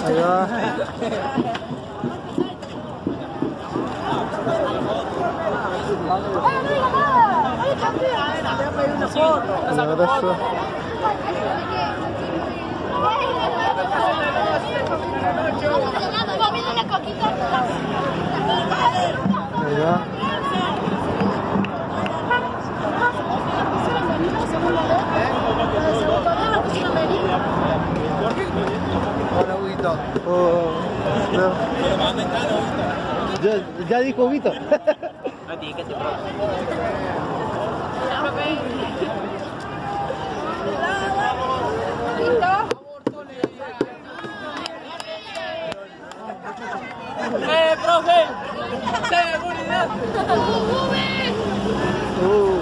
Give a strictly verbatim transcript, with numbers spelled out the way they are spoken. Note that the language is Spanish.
Ahí va. Un abrazo. Ahí va. Oh, no. Ya, ya dijo Vito. No tiene que ser ¡Eh, profe! ¡Seguridad! Uh,